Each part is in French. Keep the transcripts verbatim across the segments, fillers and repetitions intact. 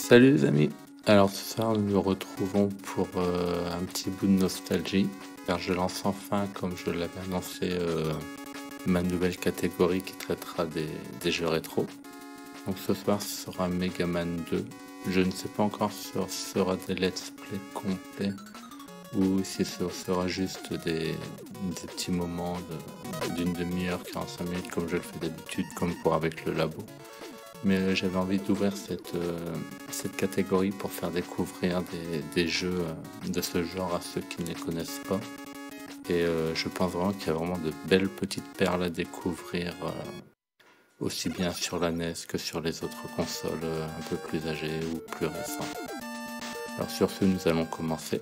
Salut les amis. Alors ce soir nous nous retrouvons pour euh, un petit bout de nostalgie, car je lance enfin, comme je l'avais annoncé, euh, ma nouvelle catégorie qui traitera des, des jeux rétro. Donc ce soir ce sera Mega Man deux. Je ne sais pas encore si ce sera des let's play complets ou si ce sera juste des, des petits moments de- d'une demi-heure, quarante-cinq minutes comme je le fais d'habitude, comme pour avec le labo. Mais euh, j'avais envie d'ouvrir cette, euh, cette catégorie pour faire découvrir des, des jeux euh, de ce genre à ceux qui ne les connaissent pas. Et euh, je pense vraiment qu'il y a vraiment de belles petites perles à découvrir, euh, aussi bien sur la N E S que sur les autres consoles euh, un peu plus âgées ou plus récentes. Alors sur ce, nous allons commencer.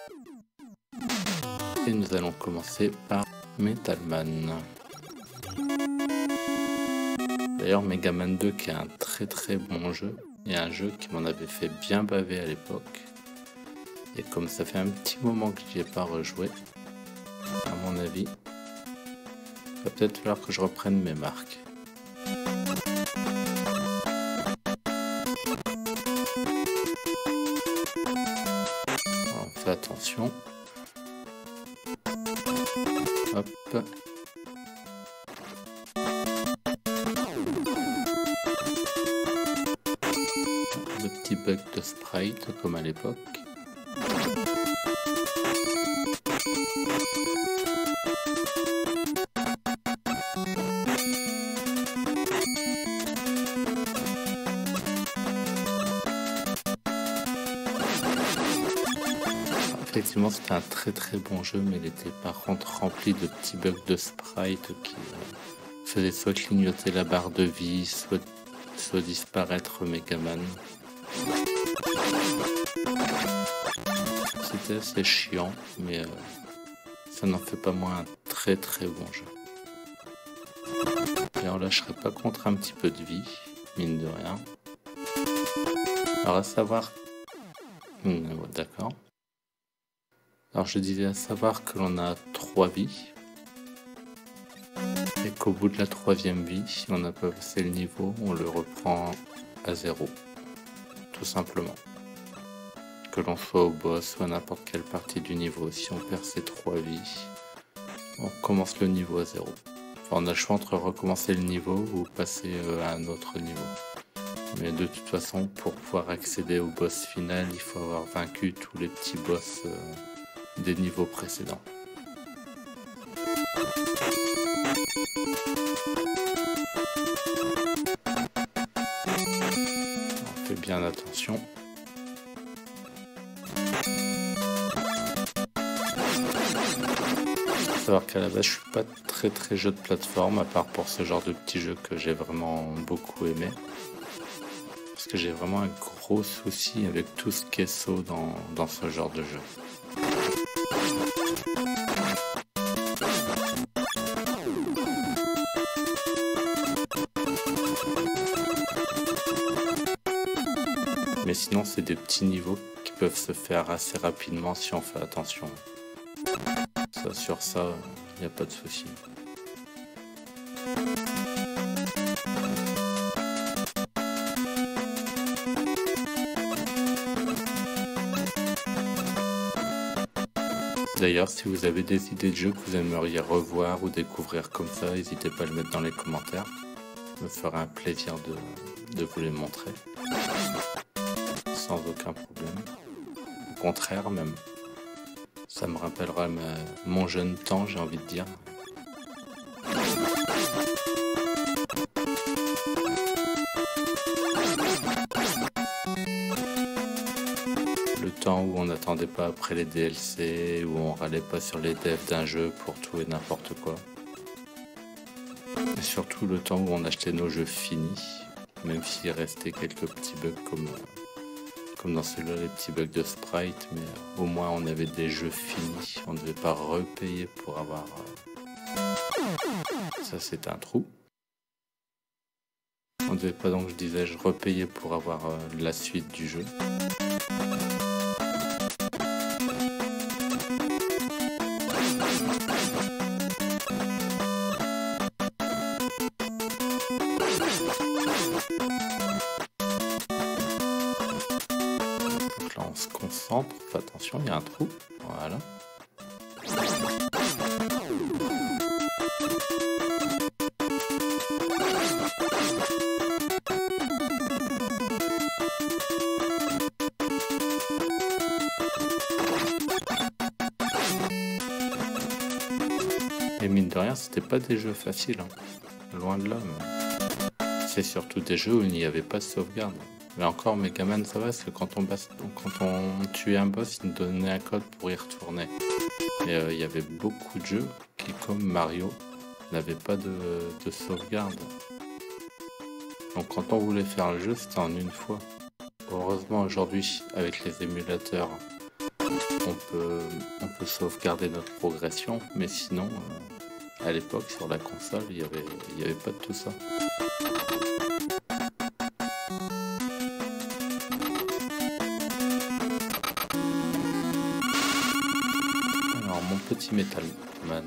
Et nous allons commencer par Metal Man. D'ailleurs, Mega Man deux qui est un très très bon jeu, et un jeu qui m'en avait fait bien baver à l'époque. Et comme ça fait un petit moment que j'y ai pas rejoué, à mon avis, il va peut-être falloir que je reprenne mes marques. Alors, on fait attention. Hop. Le petit bug de sprite comme à l'époque. Effectivement, c'était un très très bon jeu, mais il était par contre rempli de petits bugs de sprite qui euh, faisaient soit clignoter la barre de vie, soit, soit disparaître Megaman. C'était assez chiant, mais euh, ça n'en fait pas moins un très très bon jeu. Alors là, je serais pas contre un petit peu de vie, mine de rien. Alors à savoir... Hmm, d'accord. Alors je disais à savoir que l'on a trois vies. Et qu'au bout de la troisième vie, si on n'a pas passé le niveau, on le reprend à zéro. Tout simplement. Que l'on soit au boss ou à n'importe quelle partie du niveau, si on perd ces trois vies, on recommence le niveau à zéro. Enfin, on a le choix entre recommencer le niveau ou passer à un autre niveau. Mais de toute façon, pour pouvoir accéder au boss final, il faut avoir vaincu tous les petits boss euh, des niveaux précédents. On fait bien attention. Faut savoir qu'à la base, je suis pas très très jeu de plateforme, à part pour ce genre de petits jeux que j'ai vraiment beaucoup aimé. Parce que j'ai vraiment un gros souci avec tout ce qui est saut dans, dans ce genre de jeu. Mais sinon, c'est des petits niveaux qui peuvent se faire assez rapidement si on fait attention. Ça, sur ça, il n'y a pas de souci. D'ailleurs, si vous avez des idées de jeux que vous aimeriez revoir ou découvrir comme ça, n'hésitez pas à le mettre dans les commentaires. Ça me fera un plaisir de, de vous les montrer. Sans aucun problème. Au contraire même. Ça me rappellera ma, mon jeune temps, j'ai envie de dire. Le temps où on n'attendait pas après les D L C, où on râlait pas sur les devs d'un jeu pour tout et n'importe quoi. Et surtout le temps où on achetait nos jeux finis, même s'il restait quelques petits bugs comme... Comme dans celui-là, les petits bugs de sprite, mais euh, au moins on avait des jeux finis, on ne devait pas repayer pour avoir... Euh... Ça c'est un trou. On ne devait pas, donc je disais, je repayer pour avoir euh, la suite du jeu. centre. Fais attention, il y a un trou. Voilà. Et mine de rien, c'était pas des jeux faciles, hein. Loin de là. Mais... c'est surtout des jeux où il n'y avait pas de sauvegarde. Mais encore, Megaman, ça va, parce que quand on, basse... quand on tuait un boss, il nous donnait un code pour y retourner. Et euh, il y avait beaucoup de jeux qui, comme Mario, n'avaient pas de, de sauvegarde. Donc quand on voulait faire le jeu, c'était en une fois. Heureusement, aujourd'hui, avec les émulateurs, on peut, on peut sauvegarder notre progression, mais sinon, euh, à l'époque, sur la console, il n'y avait, il y avait pas de tout ça. Alors, mon petit Metal Man.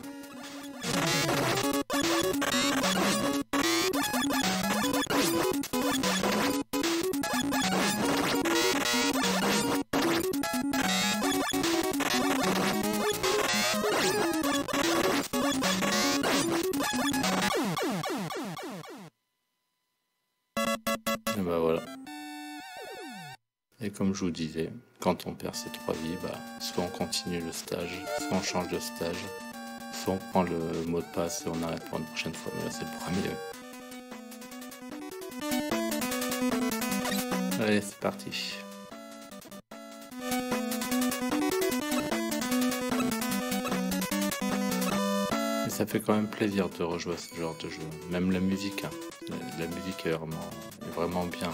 Et bah voilà. Et comme je vous disais, quand on perd ses trois vies, bah, soit on continue le stage, soit on change de stage, soit on prend le mot de passe et on arrête pour une prochaine fois. Mais là c'est le premier. Allez, c'est parti. Et ça fait quand même plaisir de rejouer à ce genre de jeu. Même la musique, hein. la, la musique est vraiment, est vraiment bien.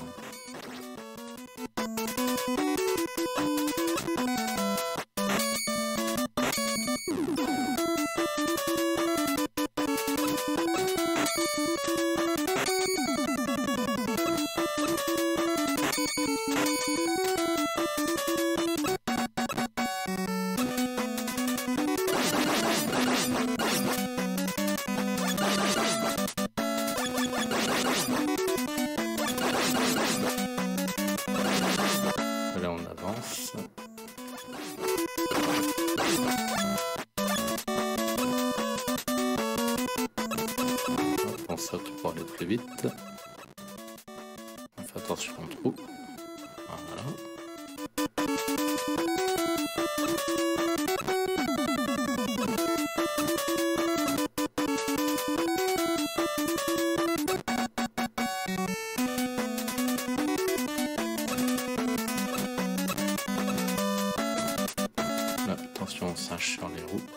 Là on avance. On saute pour aller plus vite. On fait attention au trou. Voilà. Là, attention, on singe sur les roues.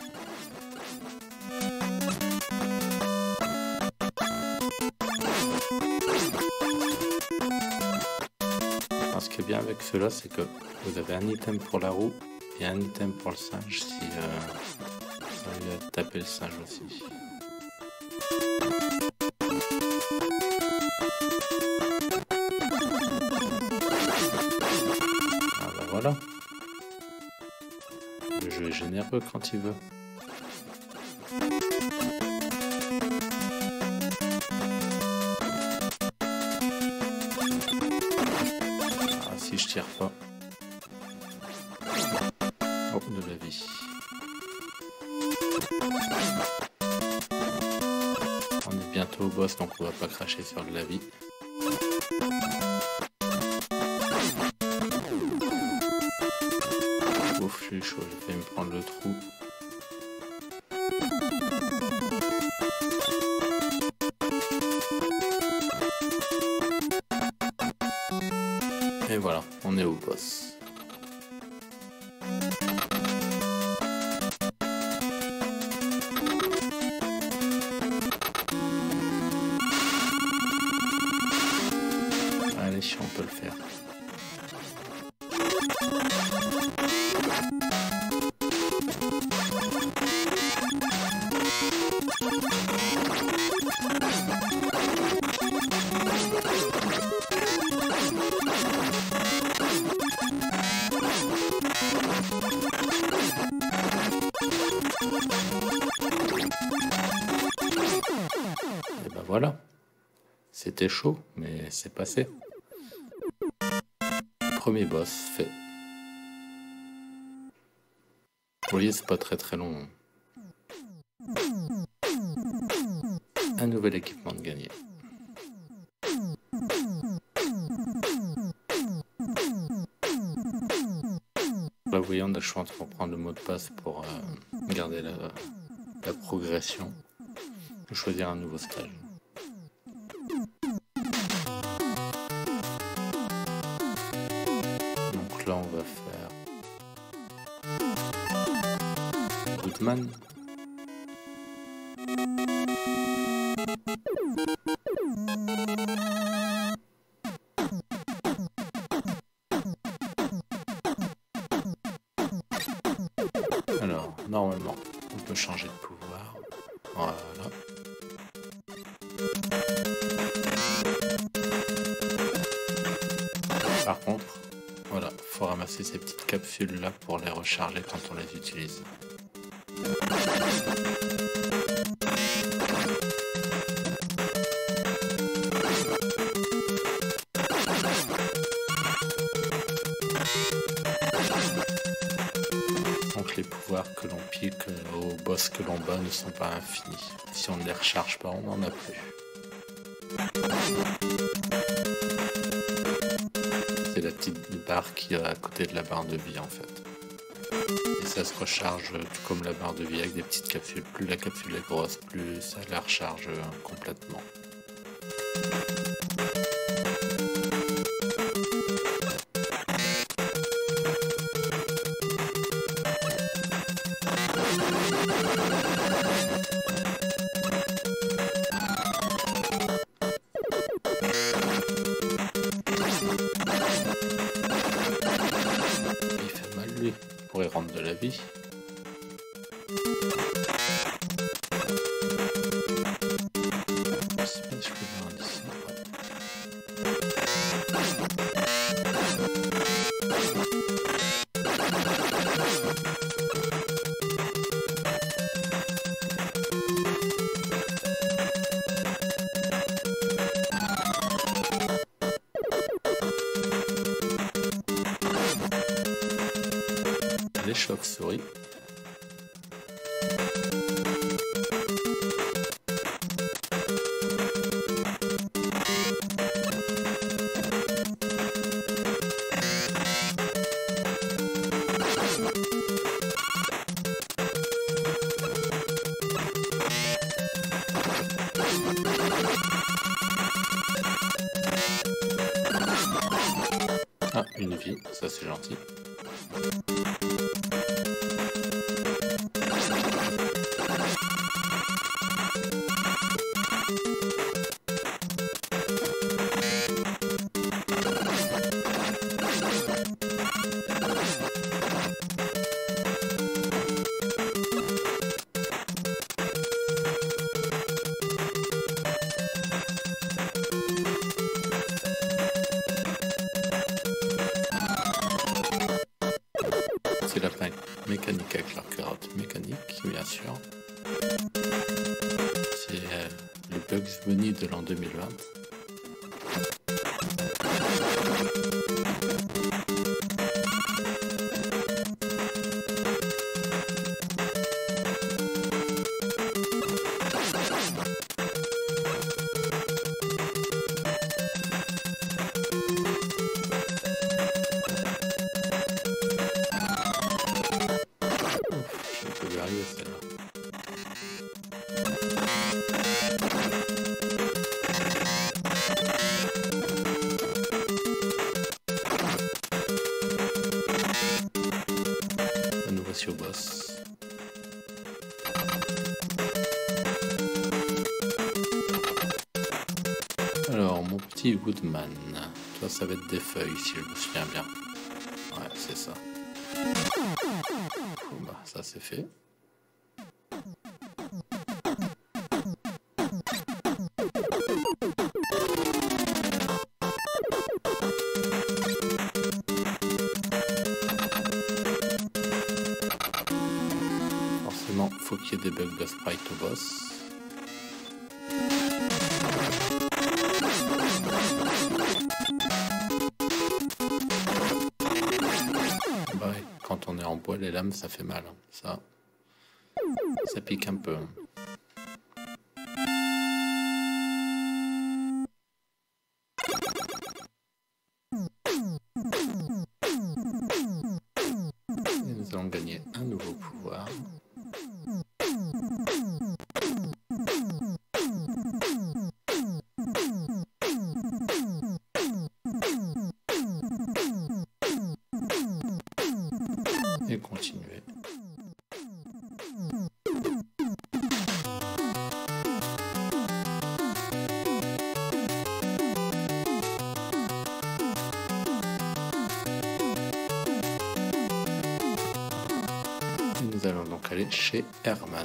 Alors, ce qui est bien avec ceux-là, c'est que vous avez un item pour la roue et un item pour le singe si euh, vous arrivez à taper le singe aussi. Ah bah voilà. Le jeu est généreux quand il veut. Ah, si je tire pas. Oh, de la vie. On est bientôt au boss, donc on va pas cracher sur de la vie. Ouf, je suis chaud, je vais me prendre le trou. Et voilà, on est au boss. Allez, on peut le faire. Et ben voilà, c'était chaud, mais c'est passé. Premier boss fait. voyez, c'est pas très très long. Un nouvel équipement de gagné. Là, vous voyez, on a le choix entre prendre le mot de passe pour euh, garder la, la progression ou choisir un nouveau stage. Donc là, on va faire Goodman. Alors, normalement, on peut changer de pouvoir. Voilà. Par contre, voilà, faut ramasser ces petites capsules là pour les recharger quand on les utilise. Donc les pouvoirs que l'on pique au boss que l'on bat ne sont pas infinis. Si on ne les recharge pas, on n'en a plus. C'est la petite barre qui est à côté de la barre de vie en fait. Et ça se recharge tout comme la barre de vie avec des petites capsules. Plus la capsule est grosse, plus ça la recharge complètement. Il fait mal lui, il pourrait rendre de la vie. Je sais pas si je peux voir un dessin. Les chauves-souris. Ah, une vie, ça c'est gentil. C'est la plaque mécanique avec leur carotte mécanique, bien sûr. C'est euh, le Bugs Bunny de l'an deux mille vingt. Je peux verrouiller celle-là. À nouveau voici au boss. Alors, mon petit Woodman. Toi, ça va être des feuilles, si je me souviens bien. Ouais, c'est ça. Bon, bah, ça c'est fait. Forcément, faut qu'il y ait des bugs de sprite au boss. Bah, quand on est en bois, les lames, ça fait mal. Hein. Ça, ça pique un peu. Hein. Et nous allons gagner un nouveau pouvoir. Et continuer. Et nous allons donc aller chez Herman.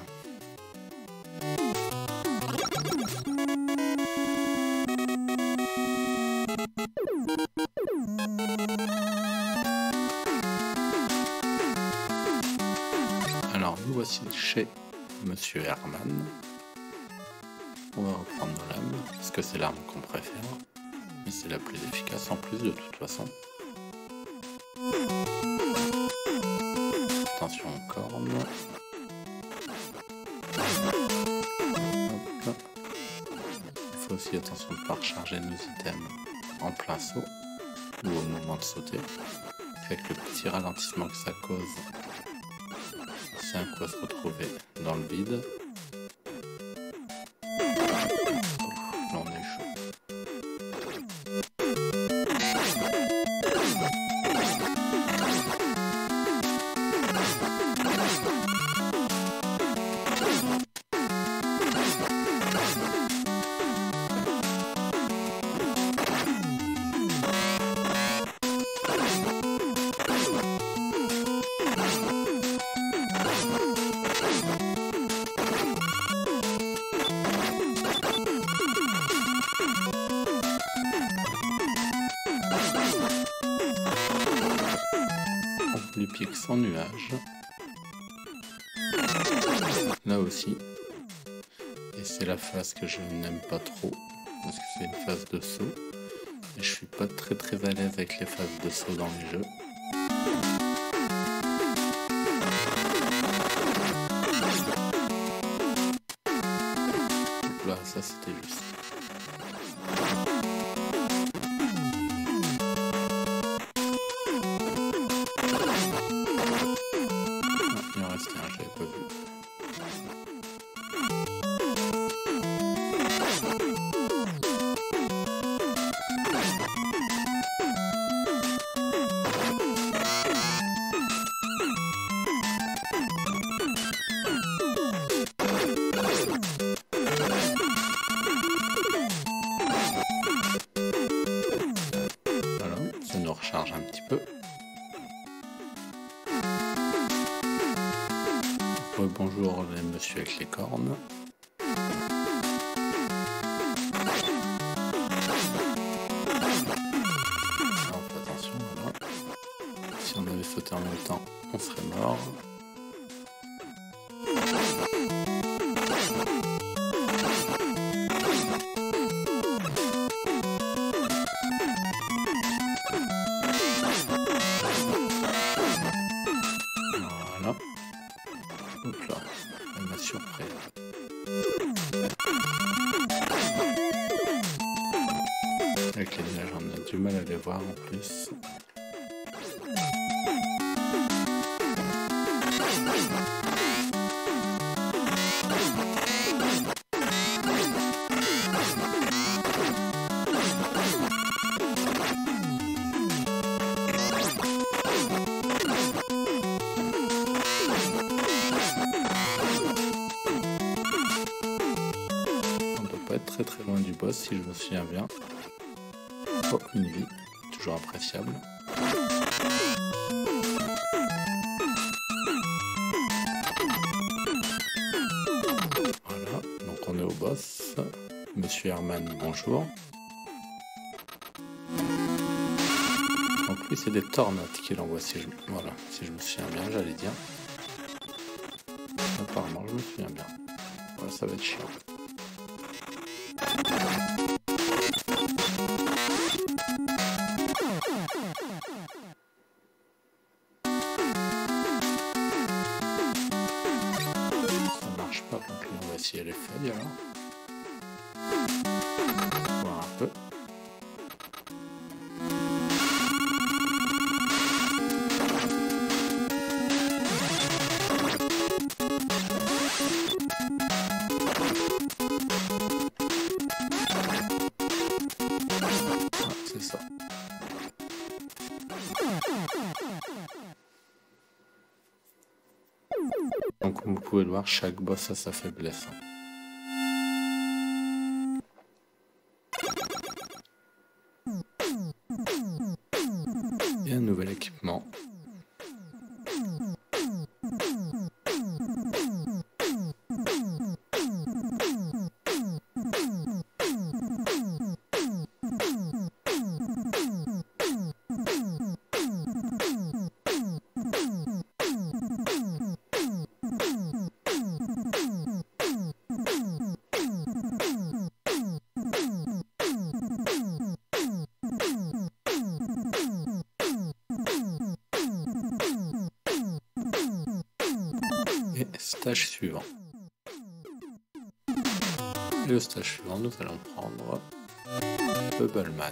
Alors nous voici chez Monsieur Herman. On va reprendre nos lames, parce que c'est l'arme qu'on préfère. Et c'est la plus efficace en plus de toute façon. Attention aux cornes. Hop. Il faut aussi attention de ne pas recharger nos items en plein saut ou au moment de sauter. Avec le petit ralentissement que ça cause, c'est un coup à se retrouver dans le vide. Oh, là on est chaud. On lui pique son nuage. Là aussi. Et c'est la phase que je n'aime pas trop. Parce que c'est une phase de saut. Et je suis pas très très à l'aise avec les phases de saut dans les jeux. Donc là, ça c'était juste. Il en restait un, je l'avais pas vu. Voilà, ça nous recharge un petit peu. Bonjour les monsieur avec les cornes. Alors, attention, voilà. Si on avait sauté en même temps, on serait mort. Voilà. Hop là, elle m'a surpris. Avec les nuages, on a du mal à les voir en plus. Être très très loin du boss si je me souviens bien. Oh, une vie, toujours appréciable. Voilà, donc on est au boss. Monsieur Herman, bonjour. Donc lui c'est des tornades qu'il envoie si je... Voilà, si je me souviens bien, j'allais dire. Apparemment je me souviens bien. Voilà, ça va être chiant. apprécier les feuilles alors. Voir un peu. Ah, c'est ça. Donc comme vous pouvez le voir, chaque boss a sa faiblesse. Et un nouvel équipement. Et stage suivant. Et le stage suivant, nous allons prendre Bubbleman,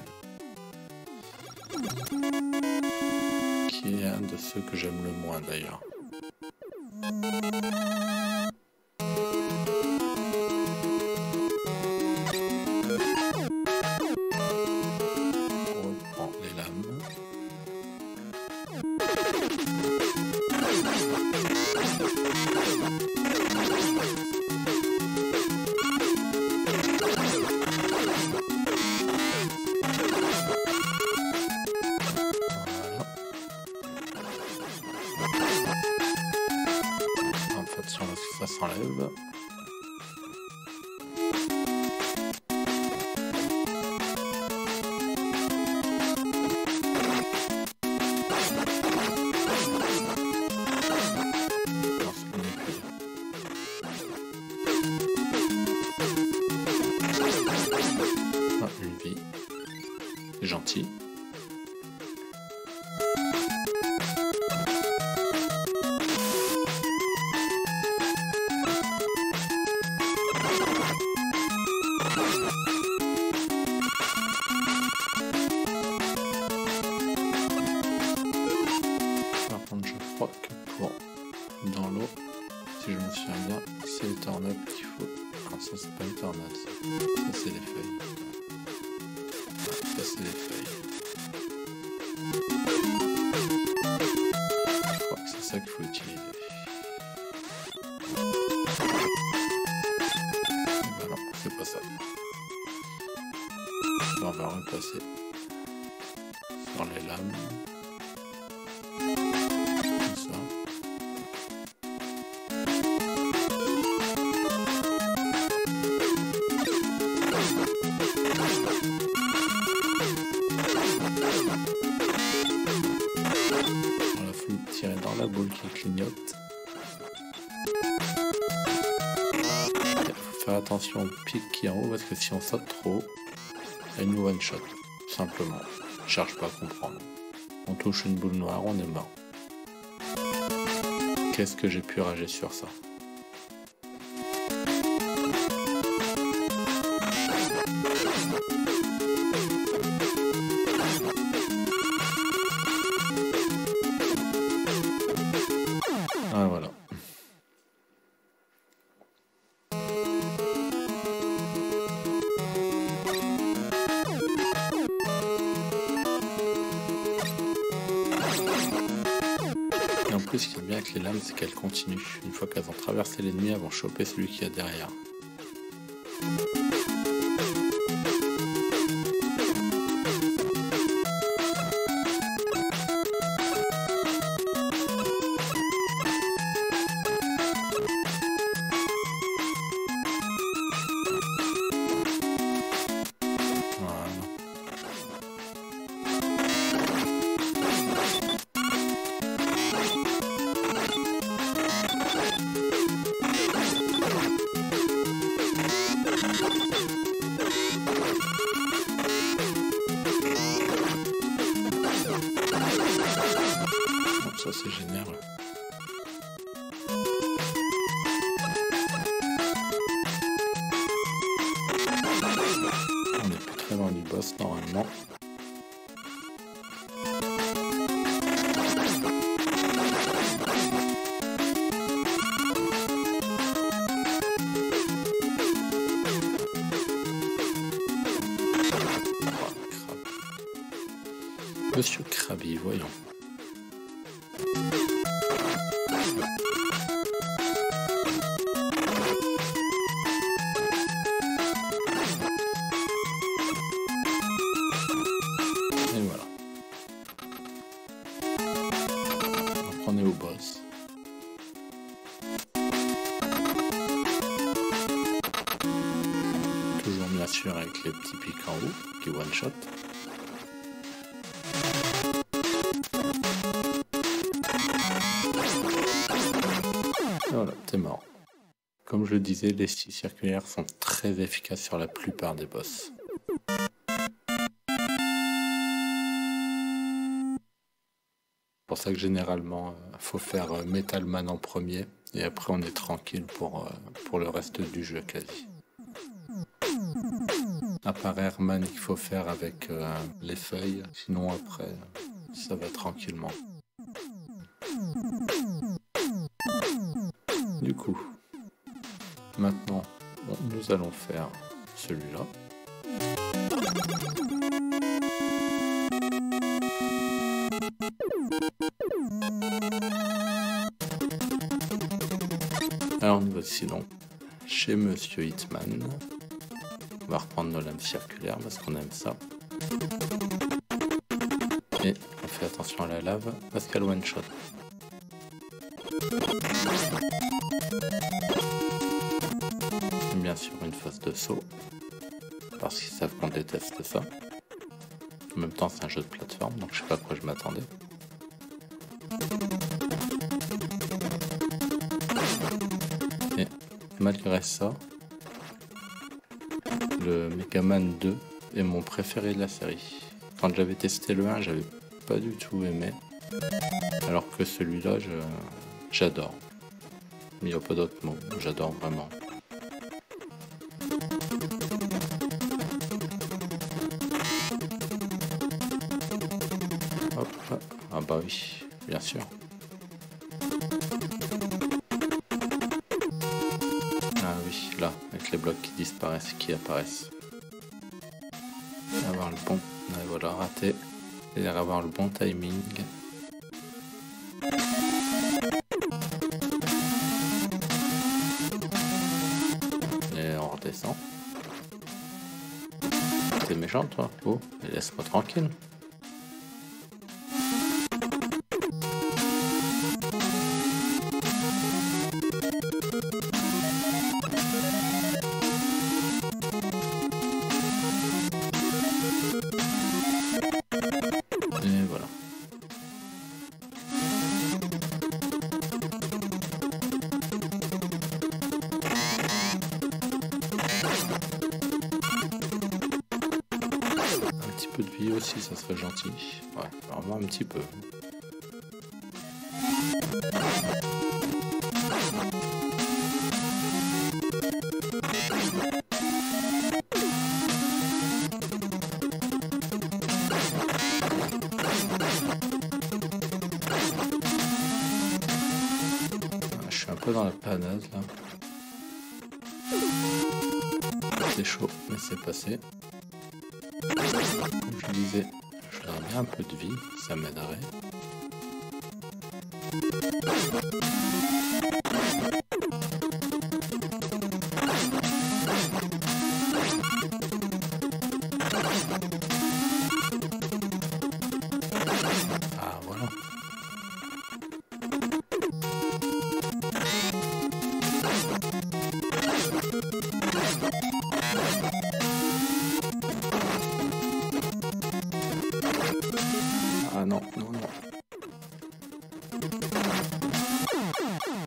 qui est un de ceux que j'aime le moins d'ailleurs. On reprend les lames. En fait, si on laisse que ça s'enlève. Ah, une vie. C'est gentil. Par contre, je crois que pour dans l'eau, si je me souviens bien, c'est les tornades qu'il faut. Ah, ça c'est pas les tornades, ça, ça c'est les feuilles. Ah, ça c'est les feuilles. Je crois que c'est ça qu'il faut utiliser. Et ben non, c'est pas ça. On va repasser sur les lames. Comme ça. On la faut tirer dans la boule qui clignote. Il faut faire attention au pic qui est en haut parce que si on saute trop haut, elle nous one shot. Simplement. Je cherche pas à comprendre. On touche une boule noire, on est mort. Qu'est-ce que j'ai pu rager sur ça? Ah voilà. Et en plus, ce qui est bien avec les lames, c'est qu'elles continuent. Une fois qu'elles ont traversé l'ennemi, elles vont choper celui qui est derrière. Ça c'est génial. normalement. Monsieur Krabby, voyons. Et voilà. Donc on est au boss. Toujours bien sûr avec les petits pics en haut qui one shot. Voilà, t'es mort. Comme je le disais, les scies circulaires sont très efficaces sur la plupart des boss. C'est pour ça que généralement, il euh, faut faire euh, Metal Man en premier, et après on est tranquille pour, euh, pour le reste du jeu quasi. À part Airman qu'il faut faire avec euh, les feuilles, sinon après, ça va tranquillement. Du coup, maintenant, bon, nous allons faire celui-là. Alors nous voici donc chez Monsieur Hitman. On va reprendre nos lames circulaires parce qu'on aime ça. Et on fait attention à la lave parce qu'elle one shot. Bien sûr une phase de saut, parce qu'ils savent qu'on déteste ça. En même temps c'est un jeu de plateforme, donc je sais pas à quoi je m'attendais. Et malgré ça, le Mega Man deux est mon préféré de la série. Quand j'avais testé le un, j'avais pas du tout aimé, alors que celui-là, je... j'adore. Il n'y a pas d'autre mot, j'adore vraiment. Hop, ah bah oui, bien sûr. Ah oui, là, avec les blocs qui disparaissent, qui apparaissent. Avoir le bon, et voilà, raté. Et avoir le bon timing. Et on redescend. T'es méchant toi? Oh, laisse-moi tranquille. Et voilà. Un petit peu de vie aussi, ça serait gentil. Ouais, vraiment un petit peu. Je suis un peu dans la panade là. C'est chaud, mais c'est passé. Comme je disais, je voudrais bien un peu de vie, ça m'aiderait. Ah voilà. Ah non, non, non.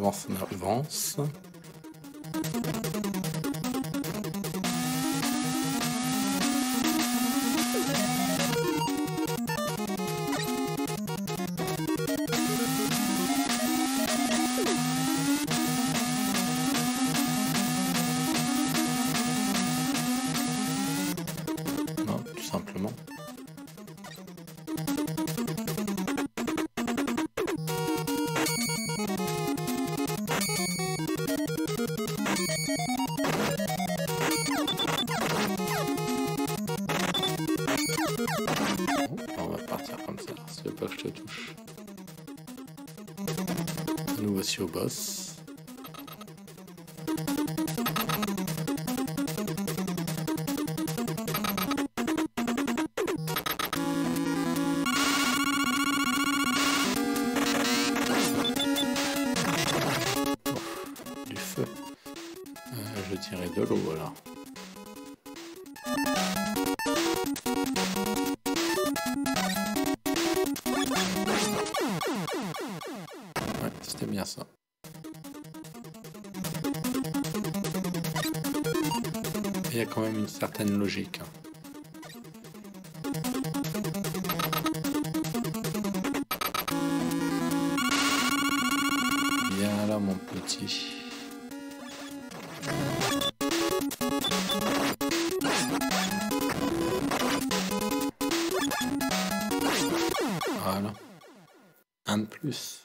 avance, on avance. Non, tout simplement. On va partir comme ça, si tu veux pas que je te touche. Nous voici au boss. Du feu. Euh, je dirais de l'eau, voilà. Ouais, c'était bien ça. Il y a quand même une certaine logique. Viens là, mon petit. Voilà. Un de plus.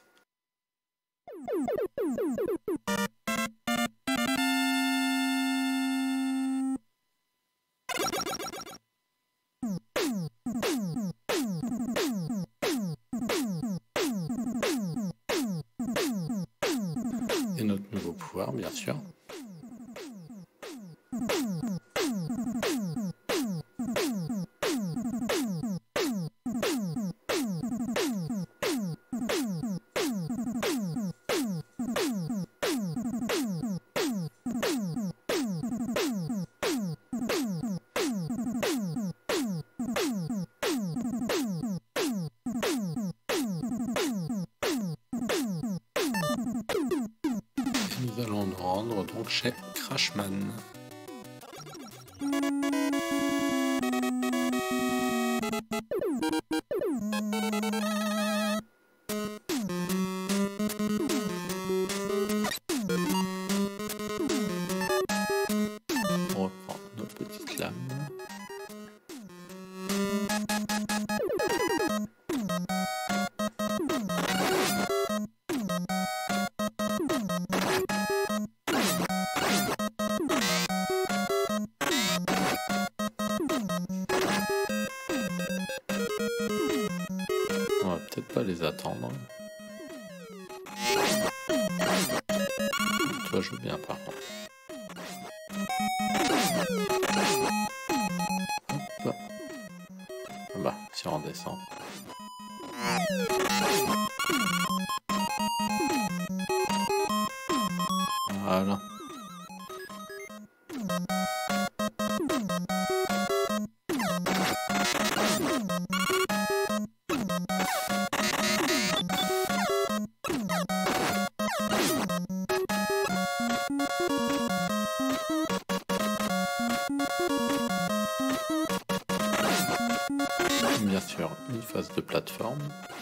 Et notre nouveau pouvoir, bien sûr. Nous allons nous rendre donc chez Crashman. On reprend nos petites lames. On va peut-être pas les attendre. Toi, je veux bien par contre. Hop. Ah bah, si on redescend. Voilà. Bien sûr, une phase de plateforme.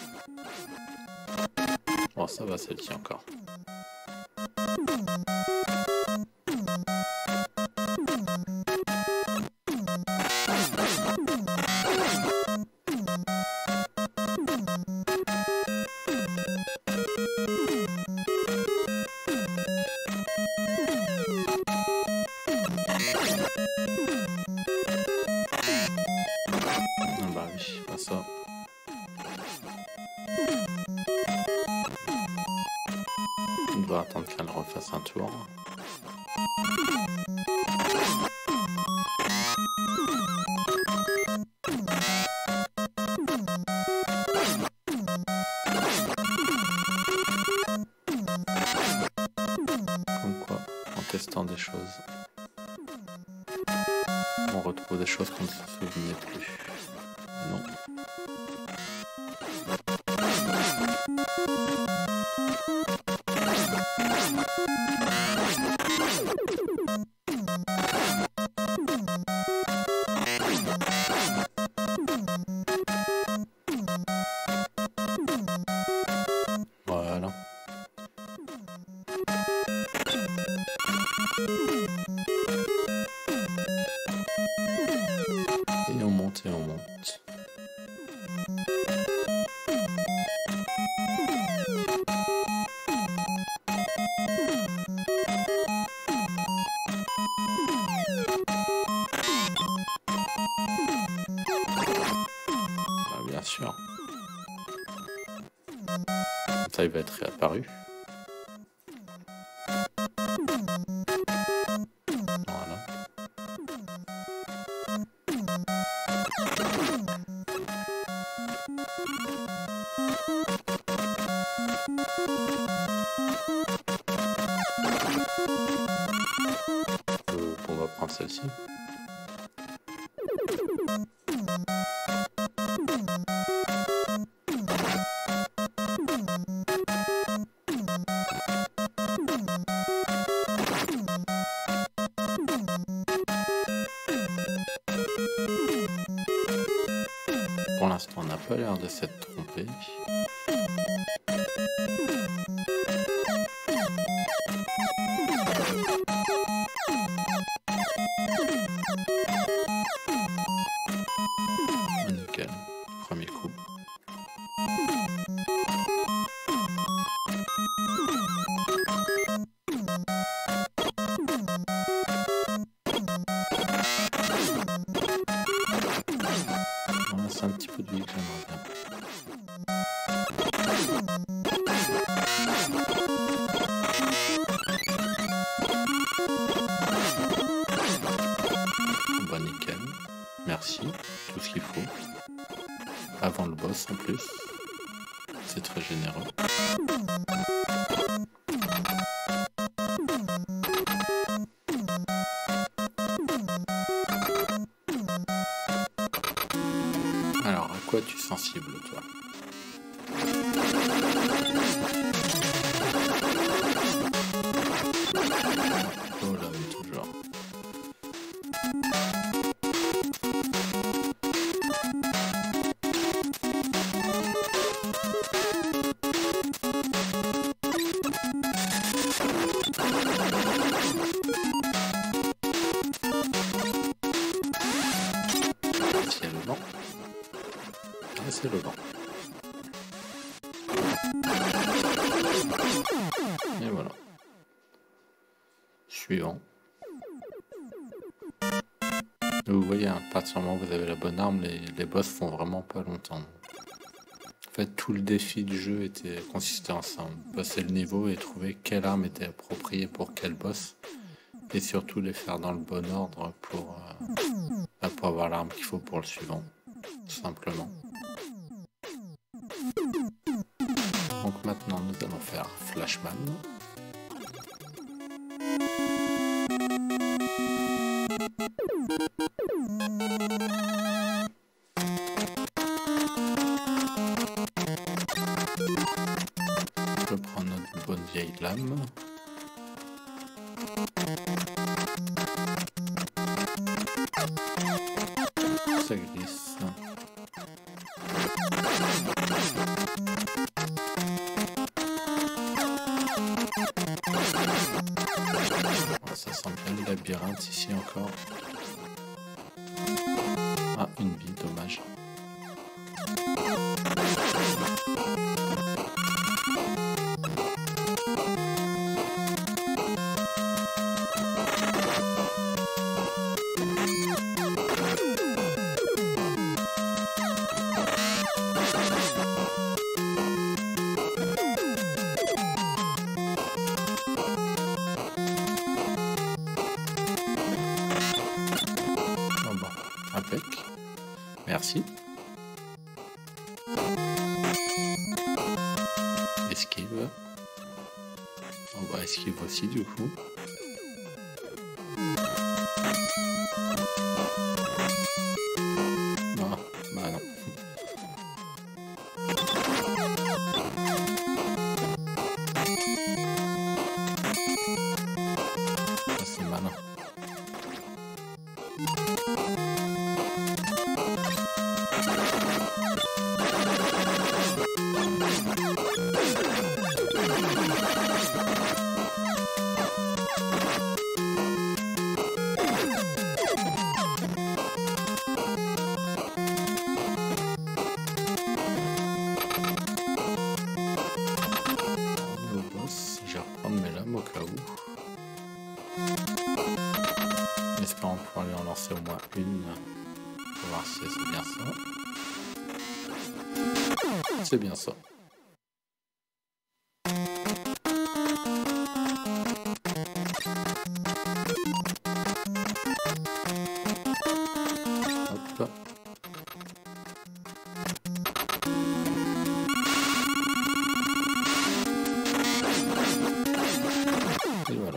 Bon, ça va, celle-ci encore. Bah oui, pas ça. On doit attendre qu'elle refasse un tour. Comme quoi, en testant des choses, on retrouve des choses qu'on ne se souvenait plus. Non. Et on monte et on monte. Ah, bien sûr. Ça, il va être réapparu. Voilà. Euh, on va prendre celle-ci. Pour l'instant, on n'a pas l'air de s'être trompé. Nickel, premier coup. C'est un petit peu de vie que j'aimerais bien. Bah nickel, merci, tout ce qu'il faut. Avant le boss en plus, c'est très généreux. Alors, à quoi es-tu sensible, toi? Oh là, oui, toujours. C'est le vent. Ah, c'est le vent. Et voilà. Suivant. Vous voyez, à partir du moment où vous avez la bonne arme, les, les boss font vraiment pas longtemps. En fait, tout le défi du jeu était consistait en ça. Passer le niveau et trouver quelle arme était appropriée pour quel boss. Et surtout les faire dans le bon ordre pour, euh, pour avoir l'arme qu'il faut pour le suivant. Tout simplement. Donc maintenant, nous allons faire Flashman. Je prends notre bonne vieille lame. Ça glisse. Ça sent bien le labyrinthe ici encore. Ah, une vie, dommage. Impec. Merci. Esquive. On va esquive aussi du coup. Non, bah non. Ça c'est malin. différents pour lui en lancer au moins une. Pour voir si c'est bien ça. C'est bien ça. Hop. Et voilà.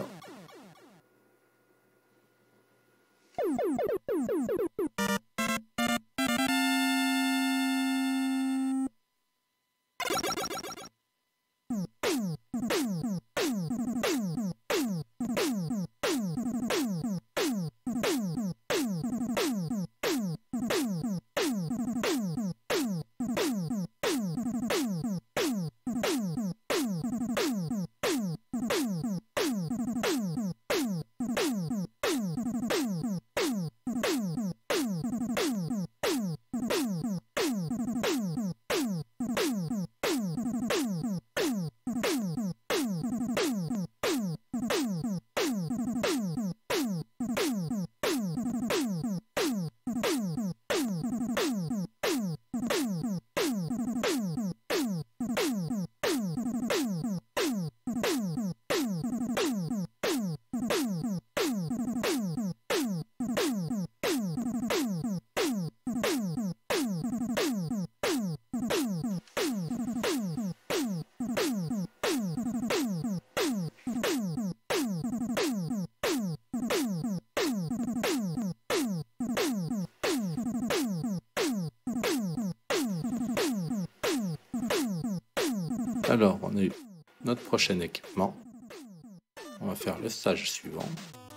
Alors, on a eu notre prochain équipement. On va faire le stage suivant.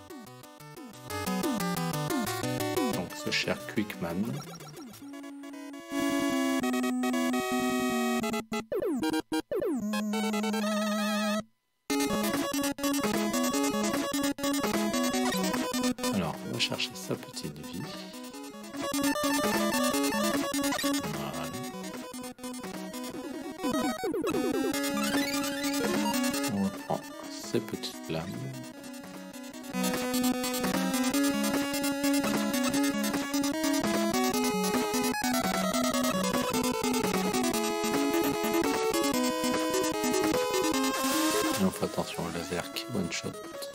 Donc, ce cher Quickman. Alors, on va chercher sa petite vie. Voilà. On reprend ces petites lames. Et on fait attention au laser qui one shot.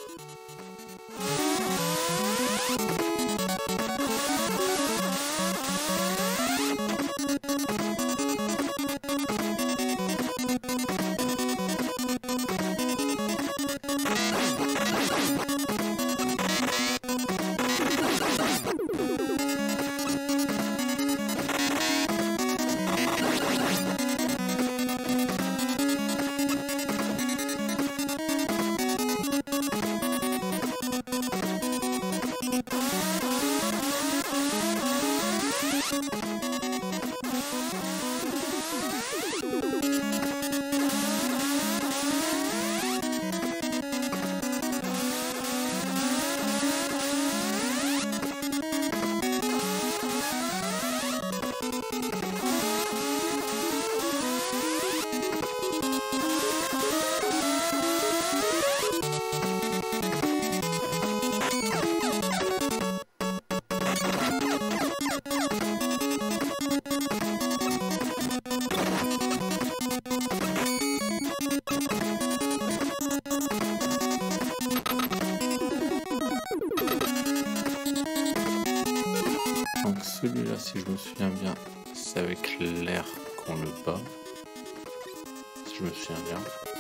Donc celui-là, si je me souviens bien, c'est avec l'air qu'on le bat. Si je me souviens bien.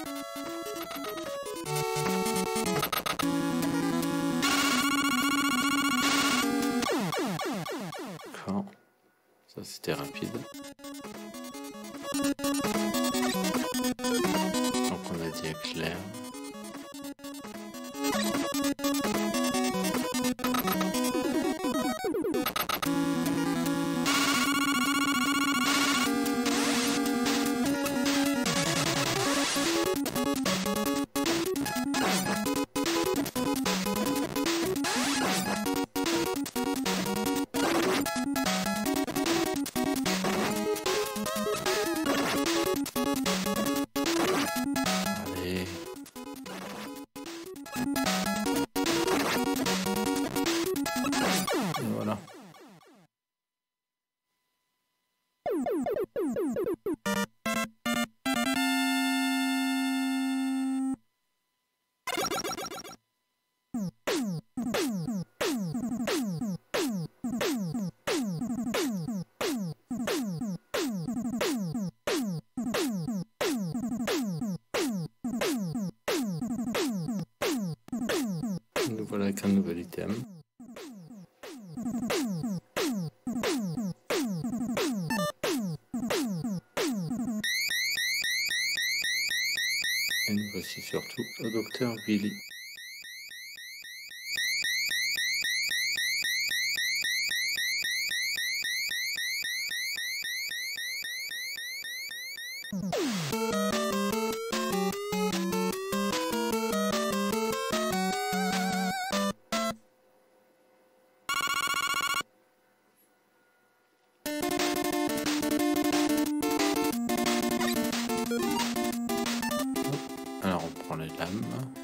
D'accord. Ça c'était rapide. Donc on a dit éclair. Voilà avec un nouvel item. Et nous voici surtout au docteur Willy. Alors on prend les lames.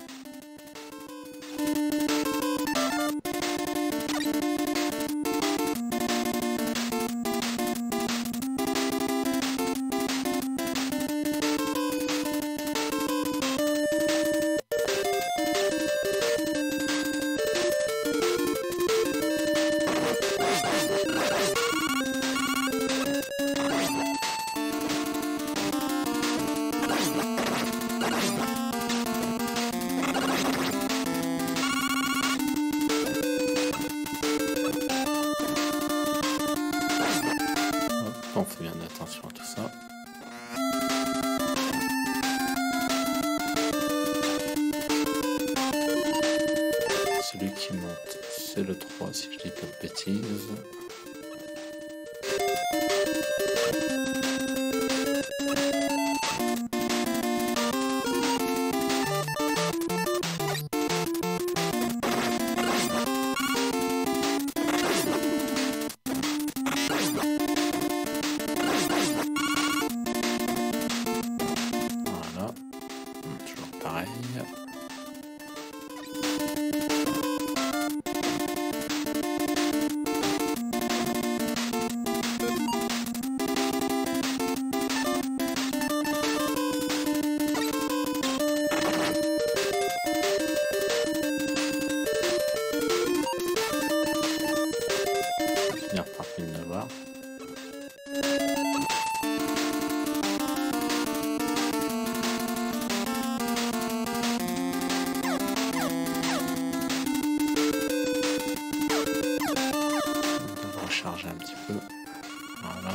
On fait bien attention à tout ça. Celui qui monte, c'est le trois si je dis pas de bêtises. Pareil. Finir par finir de voir. Recharger un petit peu. Voilà.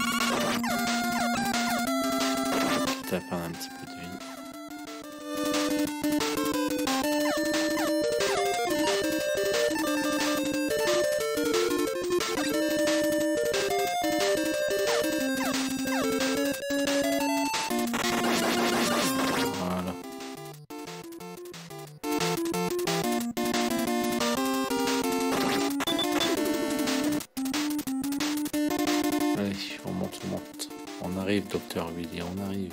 Quitte à perdre un petit peu de vie. Voilà. Allez, on monte, on monte. On arrive, docteur Willy, on arrive.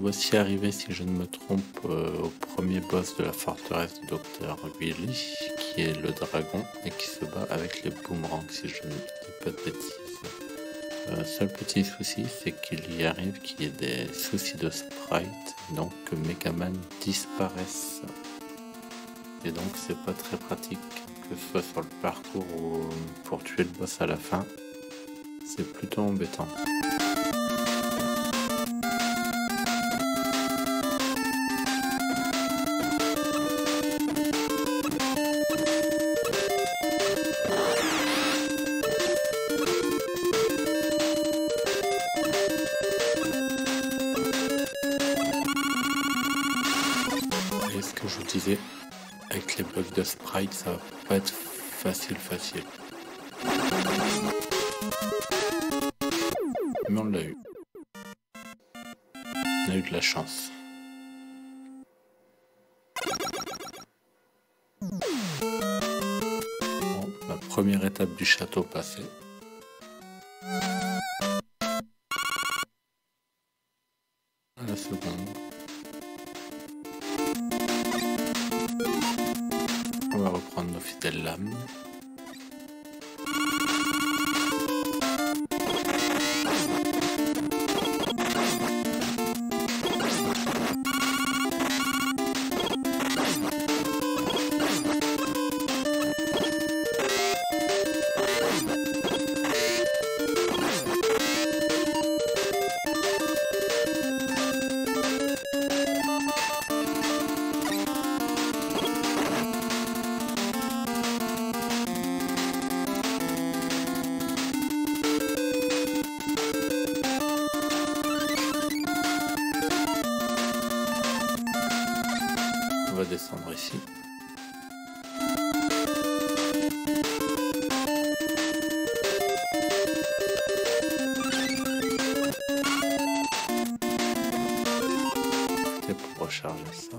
doit s'y arriver, si je ne me trompe, euh, au premier boss de la forteresse du docteur Willy, qui est le dragon, et qui se bat avec les boomerangs, si je ne dis pas de bêtises. Euh, seul petit souci, c'est qu'il y arrive qu'il y ait des soucis de sprite, donc que Megaman disparaisse. Et donc c'est pas très pratique, que ce soit sur le parcours ou pour tuer le boss à la fin. C'est plutôt embêtant. Et ce que je vous disais, avec les bugs de sprite, ça va pas être facile facile. Mais on l'a eu. On a eu de la chance. Bon, la première étape du château passée. La seconde. On va reprendre nos fidèles lames. On va descendre ici. C'était pour recharger ça.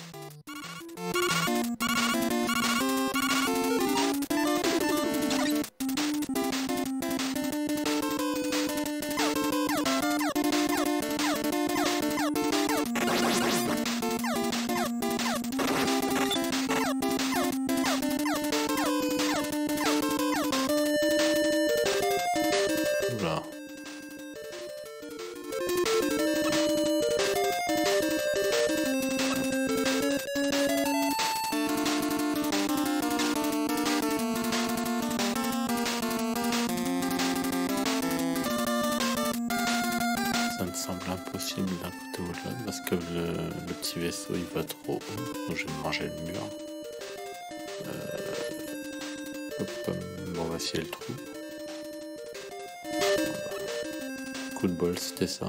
Oula. Ça me semble impossible d'un côté ou de l'autre parce que le, le petit vaisseau il va trop haut, donc je vais me manger le mur. Euh... Hop, bon, on va scier le trou. Coup de bol, c'était ça.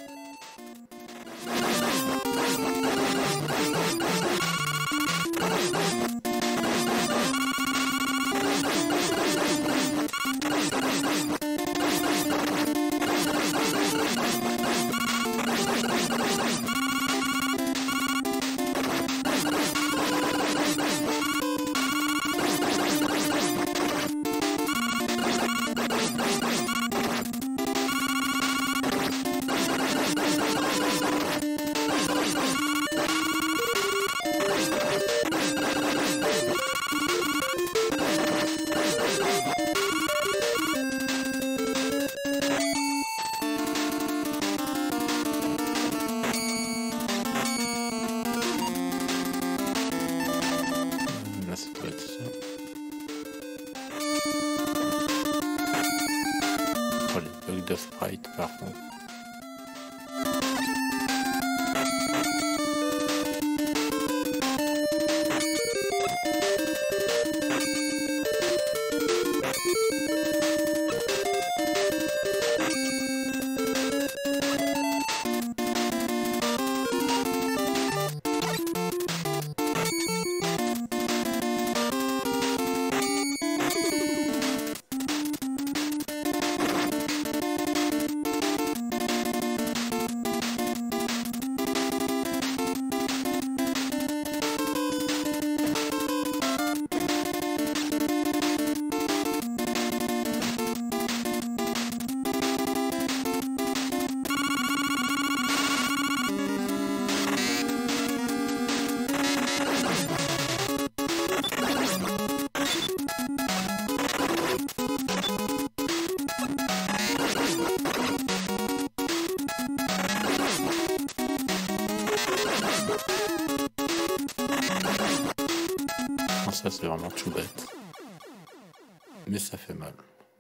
Là, ça doit être ça. Oh, les bugs de sprite, par contre. ça c'est vraiment tout bête. Mais ça fait mal.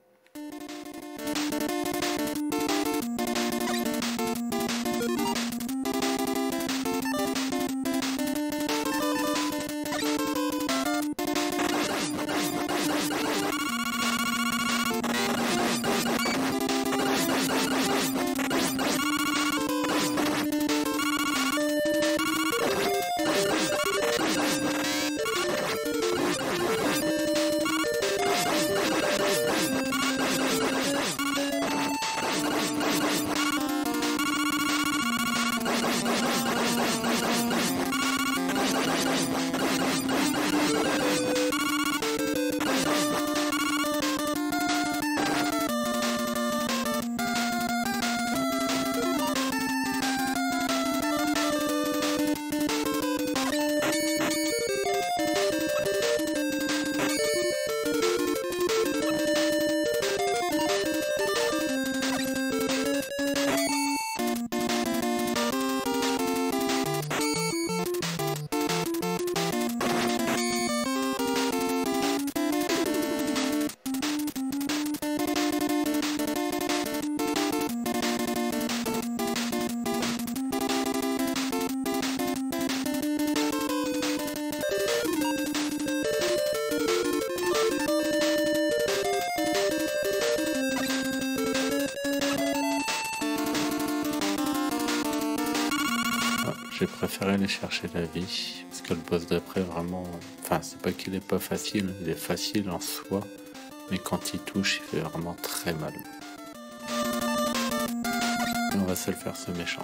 J'ai préféré aller chercher la vie, parce que le boss d'après vraiment... Enfin, c'est pas qu'il est pas facile, il est facile en soi, mais quand il touche, il fait vraiment très mal. Et on va se le faire ce méchant.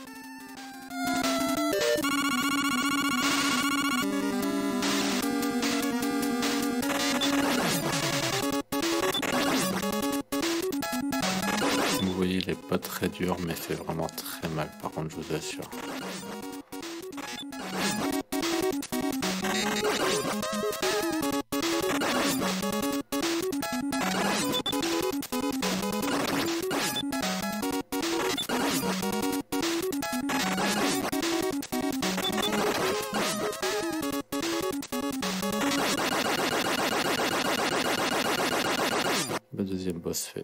Vous voyez, il est pas très dur, mais fait vraiment très mal, par contre, je vous assure. Le deuxième boss fait.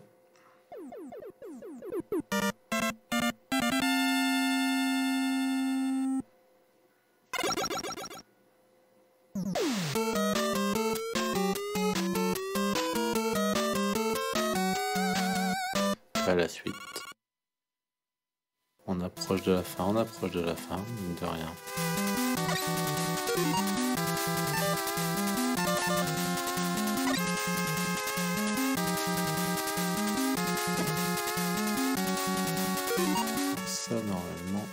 À la suite. On approche de la fin, on approche de la fin, mine de rien. Ça normalement.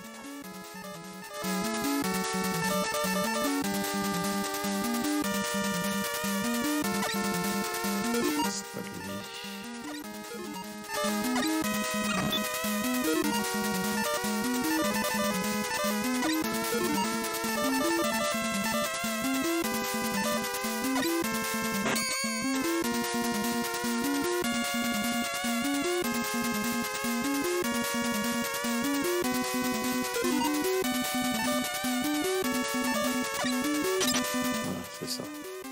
C'est pas lui. Voilà, c'est ça.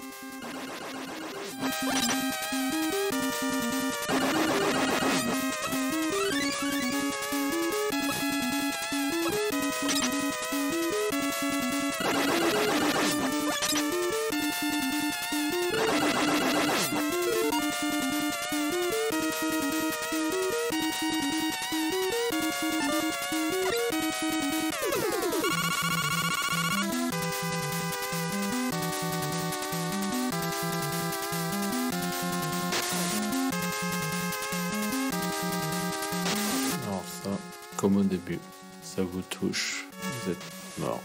Alors ça, comme au début, ça vous touche, vous êtes mort.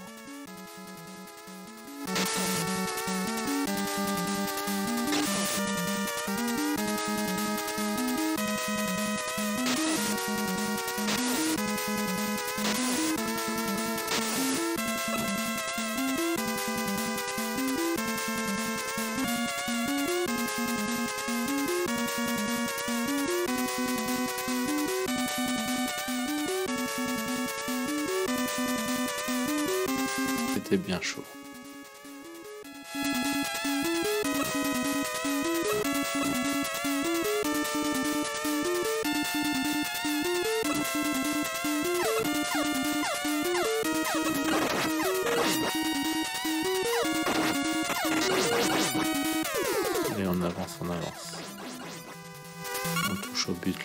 C'était bien chaud. Et on avance, on avance. On touche au but là.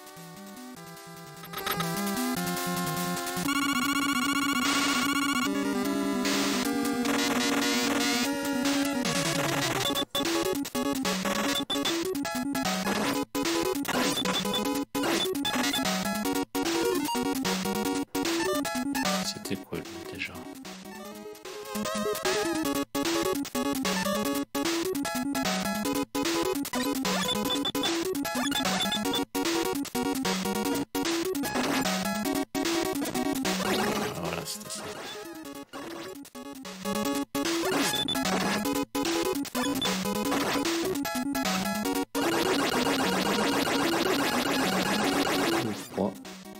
C'était quoi lui déjà? Voilà, c'était ça. Le froid.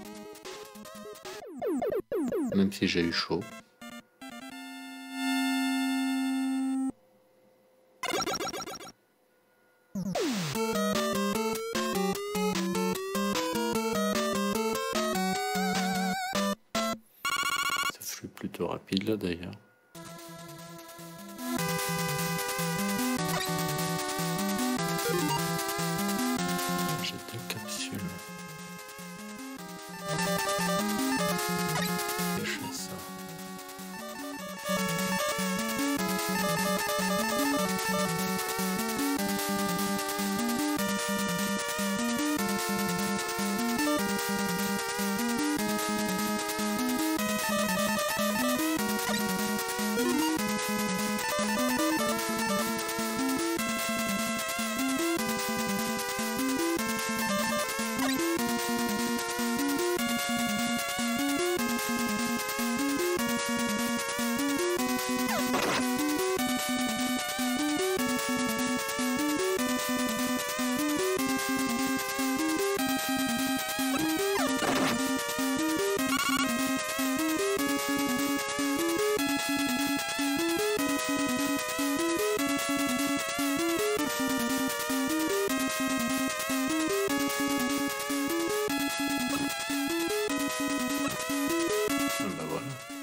Même si j'ai eu chaud. Ça flûte plutôt rapide là d'ailleurs. J'ai deux capsules. Pêcher ça. Ben voilà.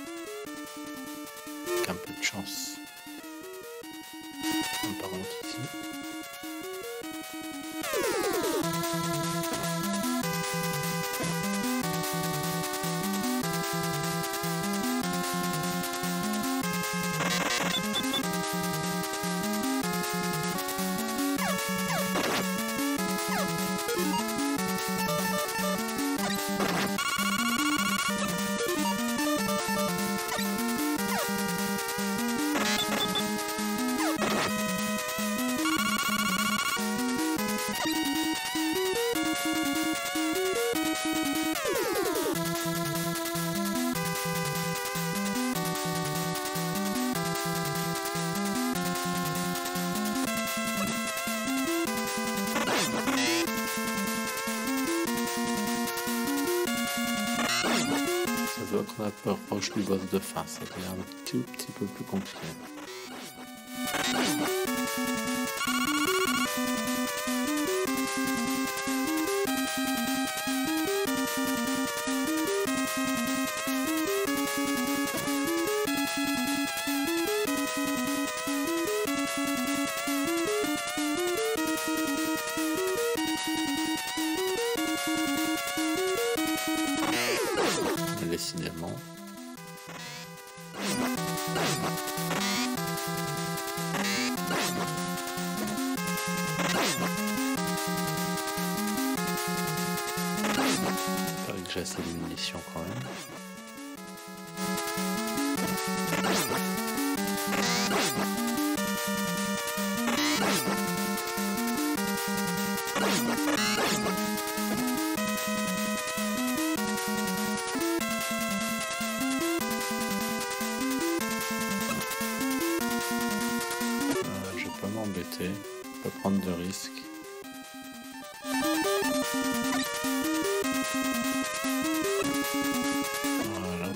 Avec un peu de chance. On part ici. Ça veut qu'on approche du boss de fin, ça devient un tout petit peu plus compliqué. Décidément. J'espère que j'ai assez de munitions quand même. M'embêter, pas prendre de risques. Voilà.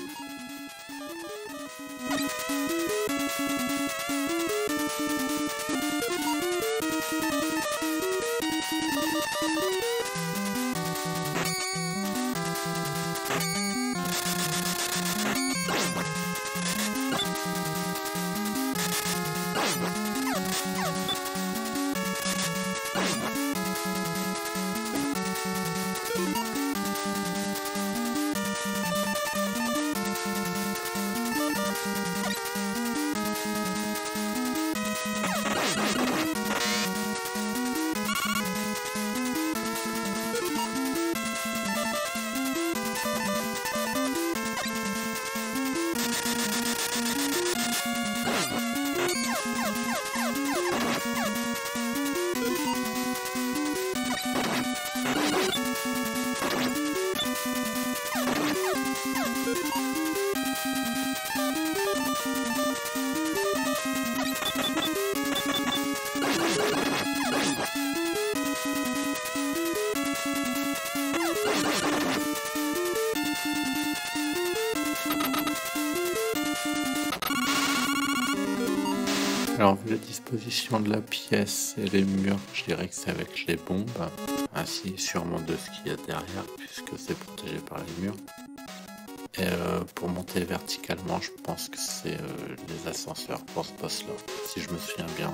Alors, vu la disposition de la pièce et les murs, je dirais que c'est avec les bombes, ainsi sûrement de ce qu'il y a derrière, puisque c'est protégé par les murs. Et euh, pour monter verticalement, je pense que c'est euh, les ascenseurs pour ce boss-là, si je me souviens bien.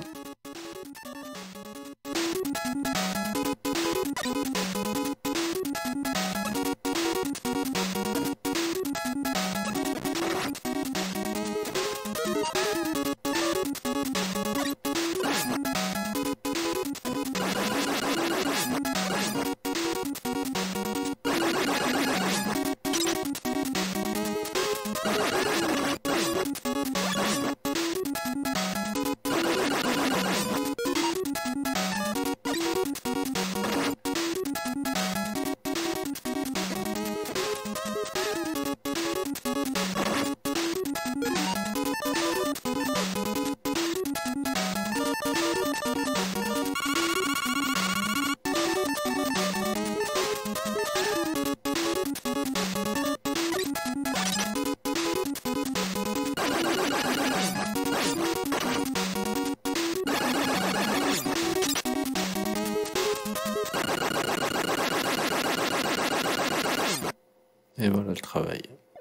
Et voilà le travail.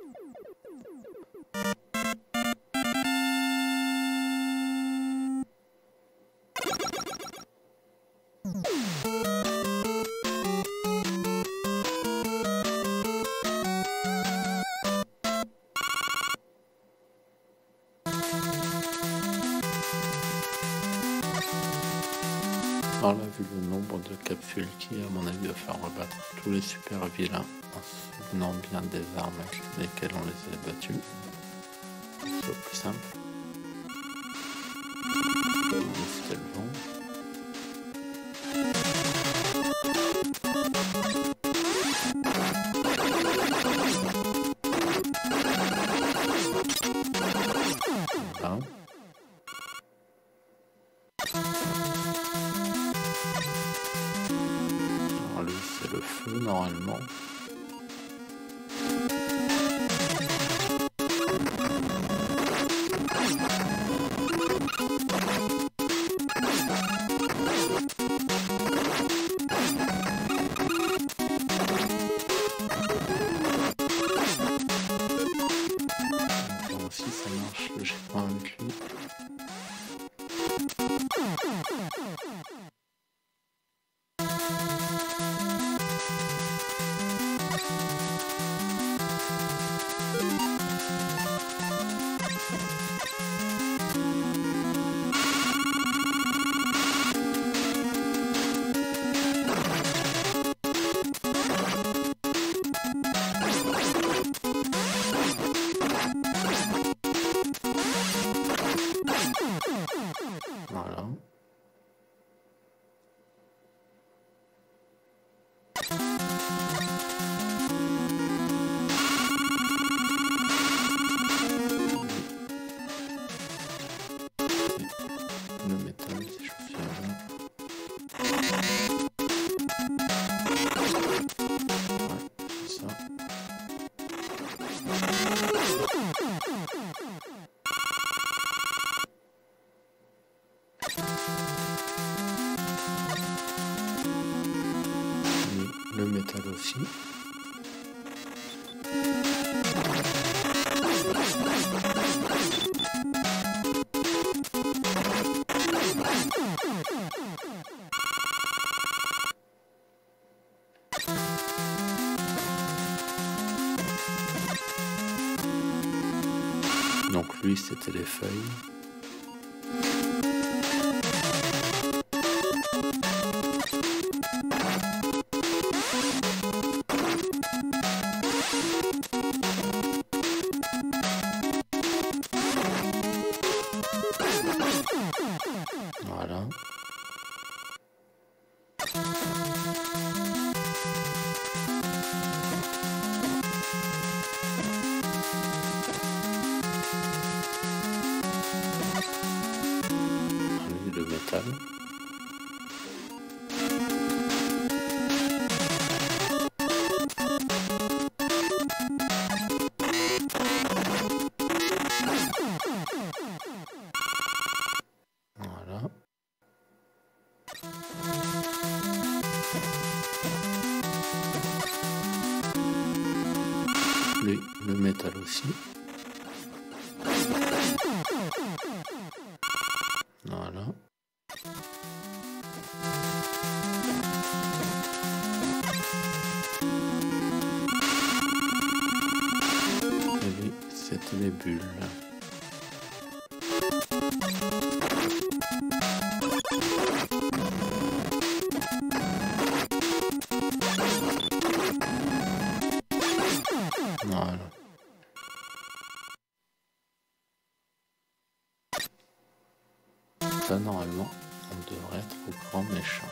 Alors là, vu le nombre de capsules qui, à mon avis, va faire rebattre tous les super vilains en se souvenant bien des armes avec lesquelles on les a battus. C'est le plus simple. C'est le vent. Voilà. Alors lui c'est le feu normalement. Voir si ça marche logiquement avec lui. Voilà. Le métal, si je me souviens bien. Ouais, c'est ça. Et le métal aussi. Donc lui c'était les feuilles. Voilà. Lui, le métal. frontale aussi. Voilà. Et oui, c'était les bulles. Voilà. Là, normalement, on devrait être au grand méchant.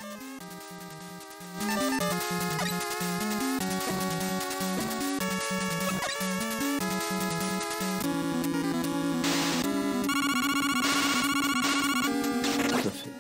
Tout à fait.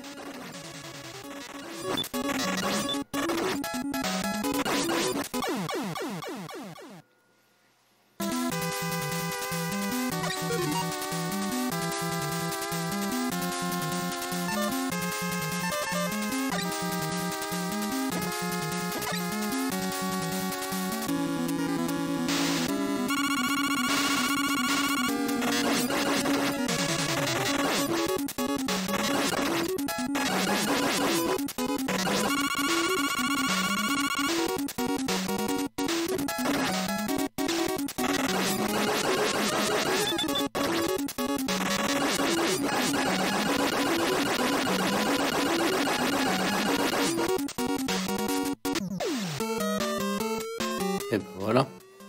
Et ben voilà.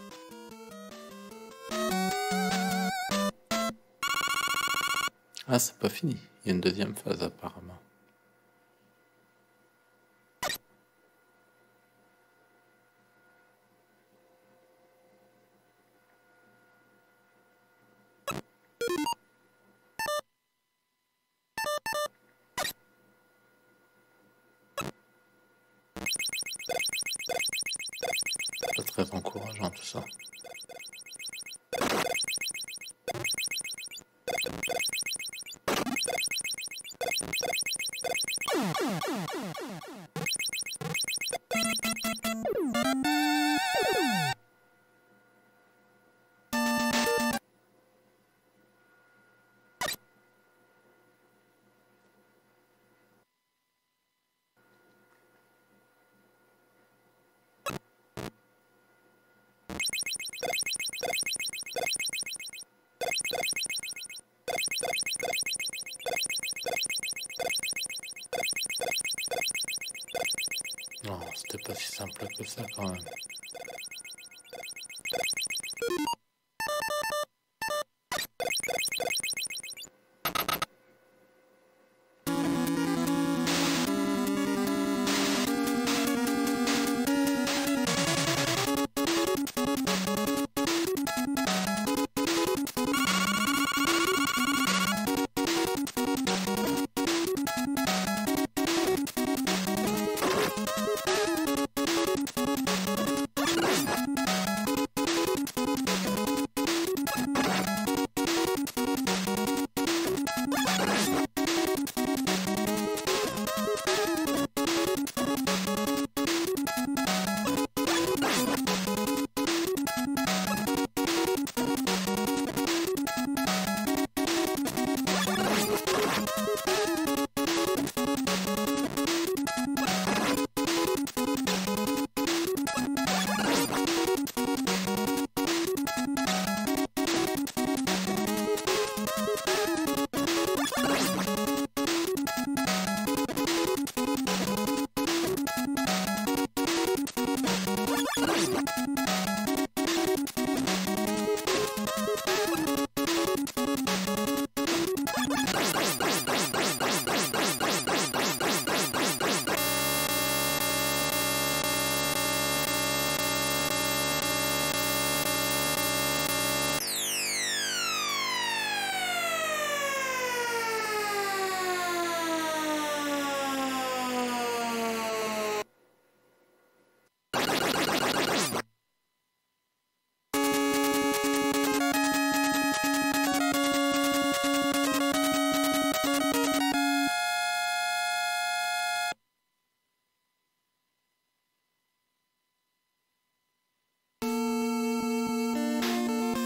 Ah, c'est pas fini. Il y a une deuxième phase apparemment. Pas très encourageant tout ça. Non, c'était pas si simple que ça quand même.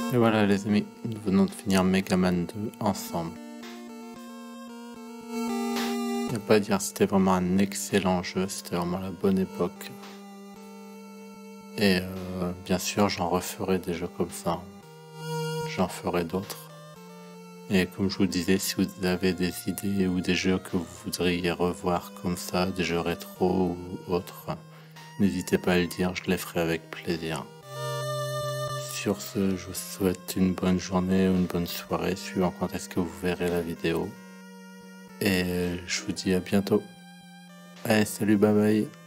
Et voilà les amis, nous venons de finir Mega Man deux ensemble. Il n'y a pas à dire, c'était vraiment un excellent jeu, c'était vraiment la bonne époque. Et euh, bien sûr, j'en referai des jeux comme ça. J'en ferai d'autres. Et comme je vous disais, si vous avez des idées ou des jeux que vous voudriez revoir comme ça, des jeux rétro ou autres, n'hésitez pas à le dire, je les ferai avec plaisir. Sur ce, je vous souhaite une bonne journée ou une bonne soirée, suivant quand est-ce que vous verrez la vidéo. Et je vous dis à bientôt. Allez, salut, bye bye.